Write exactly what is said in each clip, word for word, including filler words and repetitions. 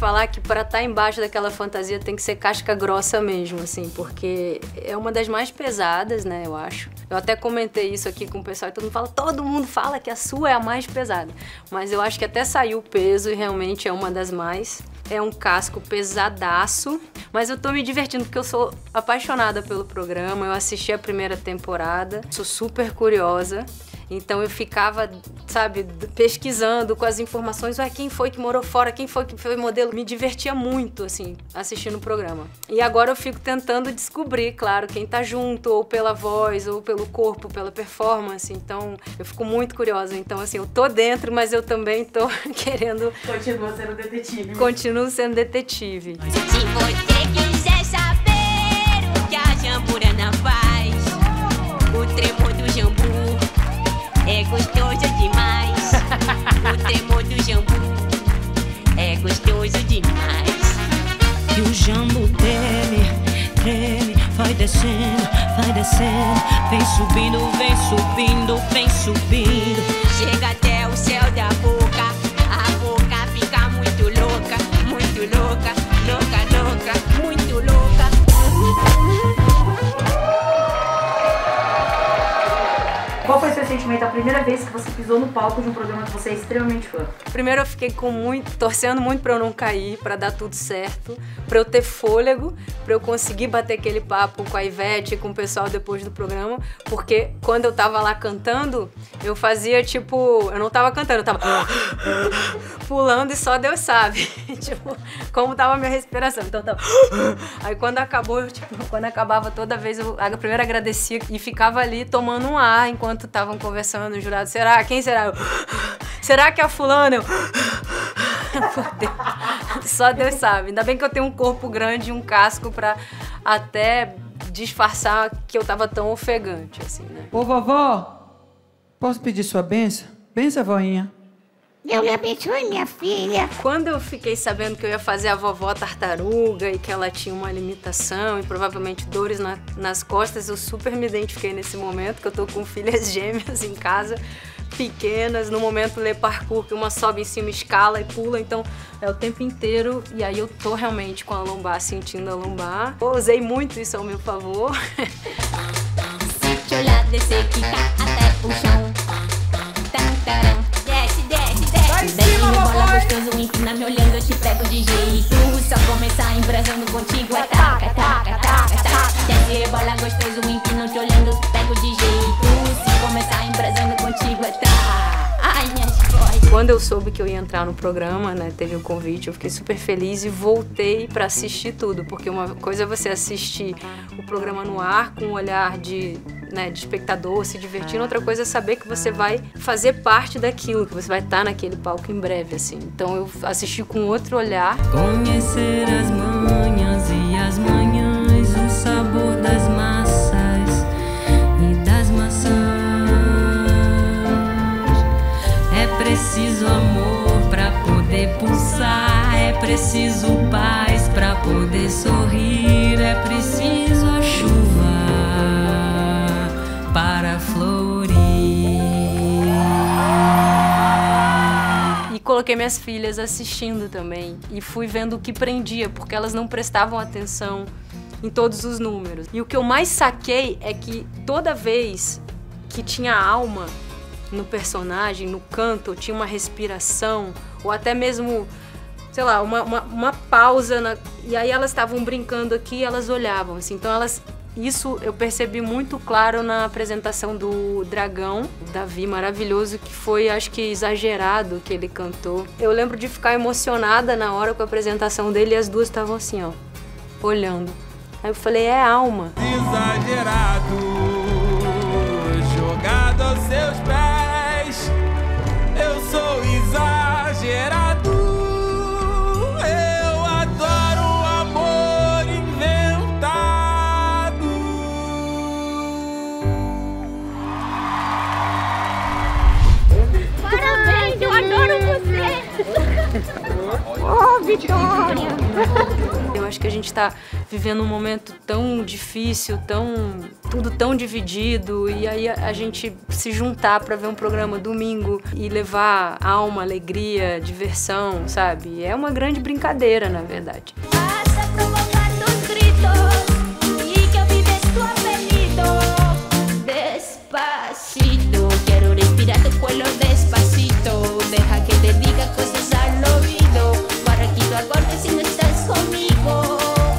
falar que para estar embaixo daquela fantasia tem que ser casca grossa mesmo, assim, porque é uma das mais pesadas, né, eu acho. Eu até comentei isso aqui com o pessoal e todo mundo fala, todo mundo fala que a sua é a mais pesada. Mas eu acho que até saiu o peso e realmente é uma das mais. É um casco pesadaço, mas eu tô me divertindo porque eu sou apaixonada pelo programa, eu assisti a primeira temporada, sou super curiosa. Então eu ficava, sabe, pesquisando com as informações, ué, quem foi que morou fora, quem foi que foi modelo. Me divertia muito, assim, assistindo o programa. E agora eu fico tentando descobrir, claro, quem tá junto, ou pela voz, ou pelo corpo, pela performance. Então eu fico muito curiosa. Então, assim, eu tô dentro, mas eu também tô querendo... Continua sendo detetive. Continuo sendo detetive. Se você quiser saber o que a Jamburana faz, o tremor do jambu é gostoso demais. O tremor do jambu é gostoso demais. E o jambu treme, treme, vai descendo, vai descendo, vem subindo, vem subindo, vem subindo. Chega até o céu da boca, a boca fica muito louca, muito louca, louca, louca, muito louca. Qual foi o seu sentimento a primeira vez que você pisou no palco de um programa que você é extremamente fã? Primeiro eu fiquei com muito, torcendo muito pra eu não cair, pra dar tudo certo, pra eu ter fôlego, pra eu conseguir bater aquele papo com a Ivete e com o pessoal depois do programa, porque quando eu tava lá cantando, eu fazia tipo, eu não tava cantando, eu tava pulando e só Deus sabe, tipo, como tava a minha respiração, então eu tava... Aí quando acabou, eu, tipo, quando acabava toda vez, eu primeiro agradecia e ficava ali tomando um ar enquanto estavam conversando, o jurado, será? Quem será? Eu, será que é a fulana? Eu, só Deus sabe. Ainda bem que eu tenho um corpo grande e um casco pra até disfarçar que eu tava tão ofegante, assim, né? Ô, vovó, posso pedir sua bênção? Benção, voinha. Deus me abençoe, minha filha. Quando eu fiquei sabendo que eu ia fazer a vovó tartaruga e que ela tinha uma limitação e provavelmente dores na, nas costas, eu super me identifiquei nesse momento, que eu tô com filhas gêmeas em casa, pequenas, no momento lê parkour, que uma sobe em cima, escala e pula, então é o tempo inteiro, e aí eu tô realmente com a lombar, sentindo a lombar. Eu usei muito isso ao meu favor. Se te olhar, descer, quicar até o chão. Tantarão. Desce, desce, desce. Desce, rebola gostoso, empina me olhando, eu te pego de jeito. Só começar embrasando contigo, é taca, taca, taca, taca. Desce, rebola gostoso, empina te olhando, eu te pego de jeito. Se começar embrasando contigo, é taca. Ai, minhas costas. Quando eu soube que eu ia entrar no programa, né, teve o convite, eu fiquei super feliz e voltei pra assistir tudo, porque uma coisa é você assistir o programa no ar com um olhar de, né, de espectador, se divertindo, outra coisa é saber que você vai fazer parte daquilo, que você vai estar naquele palco em breve, assim. Então eu assisti com outro olhar. Conhecer as manhas e as manhãs, o sabor das massas e das maçãs. É preciso amor pra poder pulsar, é preciso paz pra poder sorrir, é preciso a chuva para florir. E coloquei minhas filhas assistindo também e fui vendo o que prendia, porque elas não prestavam atenção em todos os números. E o que eu mais saquei é que toda vez que tinha alma no personagem, no canto, tinha uma respiração, ou até mesmo, sei lá, uma, uma, uma pausa, na... e aí elas estavam brincando aqui e elas olhavam, assim, então elas... Isso eu percebi muito claro na apresentação do Dragão, o Davi, maravilhoso, que foi, acho que, exagerado que ele cantou. Eu lembro de ficar emocionada na hora com a apresentação dele e as duas estavam assim, ó, olhando. Aí eu falei, é alma. Exagerado, jogado aos seus pés, eu sou exagerado, eu adoro o amor inventado. Parabéns, eu adoro você. Oh, Vitória. Eu acho que a gente está vivendo um momento tão difícil, tão, tudo tão dividido, e aí a, a gente se juntar para ver um programa domingo e levar alma, alegria, diversão, sabe? É uma grande brincadeira, na verdade. Despacito, quero respirar tu cuello despacito, deja que te diga cosas al oído, para que tu acordes si no estás conmigo.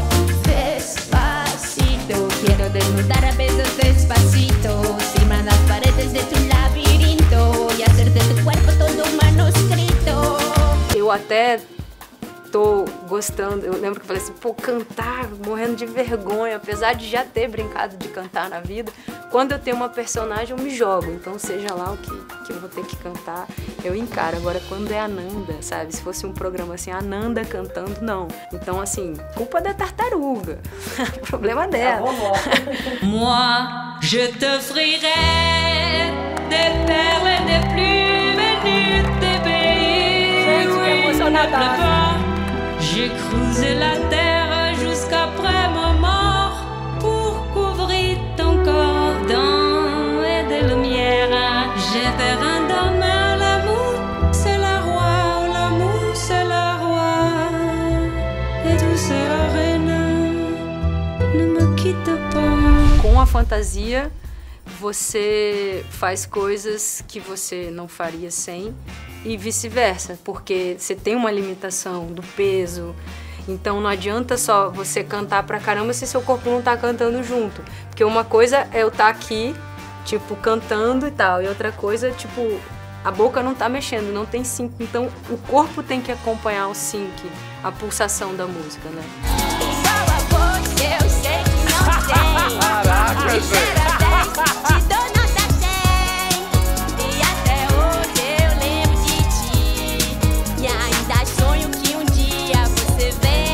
Despacito, quiero desnudar a besos despacito, cima las paredes de tu labirinto y hacer de tu cuerpo todo un manuscrito. Eu até tô gostando, eu lembro que eu falei assim, pô, cantar, morrendo de vergonha, apesar de já ter brincado de cantar na vida, quando eu tenho uma personagem eu me jogo, então seja lá o que, que eu vou ter que cantar, eu encaro. Agora quando é a Nanda, sabe, se fosse um programa assim, a Nanda cantando, não. Então assim, culpa da tartaruga, problema dela. Moi, je t'offrirai des perles et des plus venues des pays où il ne pleut pas. J'ai creusé la terre jusqu'après ma mort pour couvrir ton corps d'eau et de lumière. J'ai fait un dormeur, l'amour c'est la roi, l'amour c'est la roi, et tu c'est la reine, ne me quitte pas. Com a fantasia, você faz coisas que você não faria sem, e vice-versa, porque você tem uma limitação do peso, então não adianta só você cantar pra caramba se seu corpo não tá cantando junto, porque uma coisa é eu estar aqui, tipo, cantando e tal, e outra coisa, tipo, a boca não tá mexendo, não tem sync, então o corpo tem que acompanhar o sync, a pulsação da música, né? Igual a você, eu sei que não tem. Caraca, De zero a dez, te dou nota cem. E até hoje eu lembro de ti. E ainda sonho que um dia você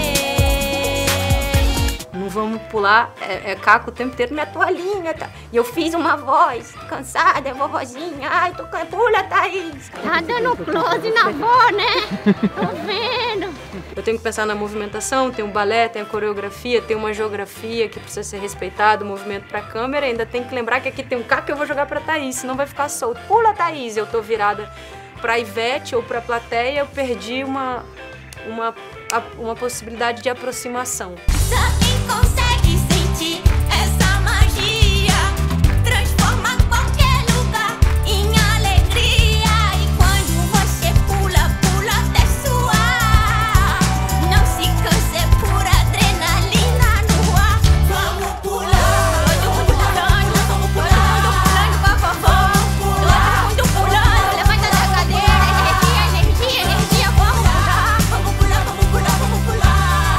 vem. Não vamos pular, é, é caco o tempo inteiro, minha toalhinha, tá? E eu fiz uma voz, cansada, é vovozinha, ai, tô can... pula, Thaís. Tá dando close na avó, né? Tô vendo. Eu tenho que pensar na movimentação, tem o balé, tem a coreografia, tem uma geografia que precisa ser respeitada, o movimento pra câmera, ainda tem que lembrar que aqui tem um caco que eu vou jogar pra Thaís, senão vai ficar solto. Pula, Thaís, eu tô virada pra Ivete ou pra plateia, eu perdi uma, uma, uma possibilidade de aproximação. Só quem consegue sentir essa magia transforma qualquer lugar em alegria. E quando você pula, pula até suar. Não se canse por adrenalina no ar. Vamos pular, todo mundo pulando, vamos pulando, pulando com a vovó. Todo mundo pulando, levanta da cadeira, energia, energia, energia, vamos pular. Vamos pular, vamos pular, vamos pular.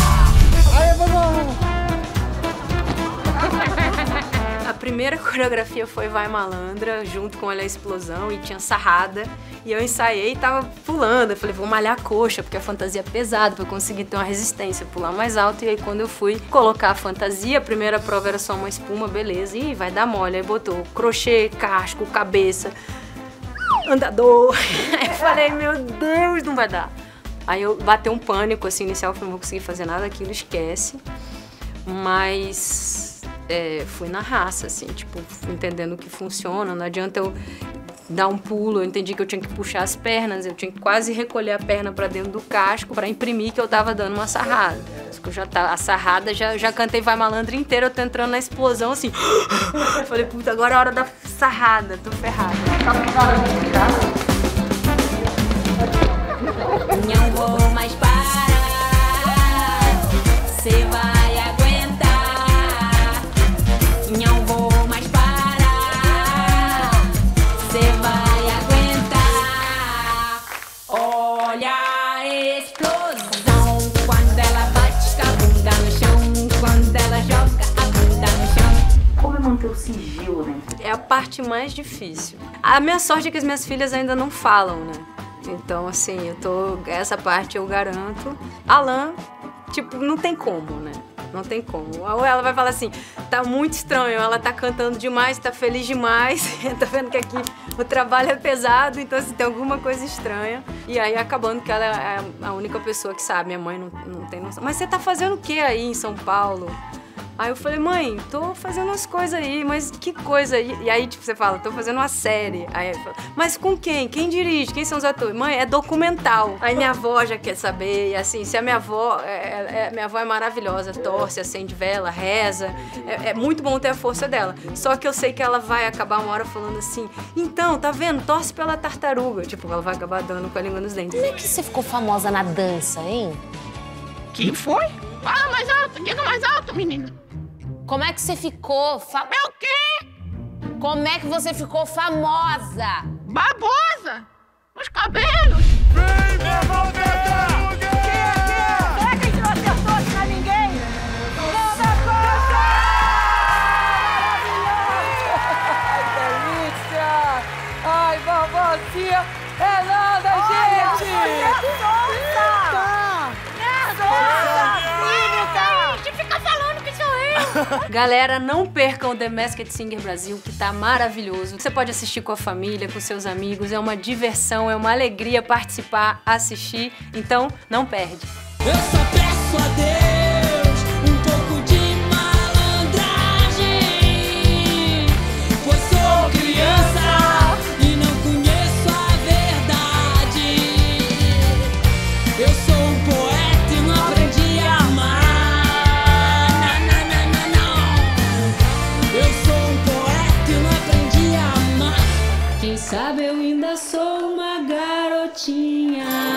A primeira coreografia foi Vai Malandra, junto com Olha a Explosão, e tinha sarrada. E eu ensaiei e tava pulando. Eu falei, vou malhar a coxa, porque a fantasia é pesada, pra eu conseguir ter uma resistência, pular mais alto. E aí quando eu fui colocar a fantasia, a primeira prova era só uma espuma, beleza. E vai dar mole. Aí botou crochê, casco, cabeça, andador. Aí eu falei, meu Deus, não vai dar. Aí eu bateu um pânico, assim, inicial, eu falei, não vou conseguir fazer nada daquilo, esquece. Mas é, fui na raça, assim, tipo, entendendo que funciona, não adianta eu dar um pulo, eu entendi que eu tinha que puxar as pernas, eu tinha que quase recolher a perna pra dentro do casco pra imprimir que eu tava dando uma sarrada. Eu já tá, a sarrada, já, já cantei Vai Malandra inteira, eu tô entrando na explosão, assim. Eu falei, puta, agora é a hora da sarrada, tô ferrada. Não vou mais parar, cê vai aguentar. Não vou mais parar, cê vai aguentar. Olha a explosão, quando ela bate com a bunda no chão, quando ela joga a bunda no chão. Como é manter o sigilo, né? É a parte mais difícil. A minha sorte é que as minhas filhas ainda não falam, né? Então, assim, eu tô... Essa parte eu garanto. Alan, tipo, não tem como, né? Não tem como. Ou ela vai falar assim, tá muito estranho, ela tá cantando demais, tá feliz demais, tá vendo que aqui o trabalho é pesado, então assim, tem alguma coisa estranha. E aí acabando que ela é a única pessoa que sabe, minha mãe não, não tem noção. Mas você tá fazendo o que aí em São Paulo? Aí eu falei, mãe, tô fazendo umas coisas aí, mas que coisa aí? E aí, tipo, você fala, tô fazendo uma série. Aí ela fala, mas com quem? Quem dirige? Quem são os atores? Mãe, é documental. Aí minha avó já quer saber, e assim, se a minha avó, é, é, minha avó é maravilhosa, torce, acende vela, reza, é, é muito bom ter a força dela. Só que eu sei que ela vai acabar uma hora falando assim, então, tá vendo? Torce pela tartaruga. Tipo, ela vai acabar dando com a língua nos dentes. Como é que você ficou famosa na dança, hein? Quem foi? Fala mais alto, diga mais alto, menina. Como é que você ficou fa... É o quê? Como é que você ficou famosa? Babosa! Os cabelos! Vem, levanta! Quem é? Quem é? Será que a gente não acertou se não é ninguém? Nanda Costa! Maravilhoso! Ai, delícia! Ai, vovozinha! É nada, gente! Olha, solta! Solta! Clínica! Fica falando que sou eu. Galera, não percam o The Masked Singer Brasil, que tá maravilhoso. Você pode assistir com a família, com seus amigos, é uma diversão, é uma alegria participar, assistir, então não perde. Eu só peço a Deus um pouco de malandragem, pois sou criança e não conheço a verdade. Eu sou um poeta e não aprendi a amar. Não, não, não, não. Eu sou um poeta e não aprendi a amar. Quem sabe eu ainda sou uma garotinha.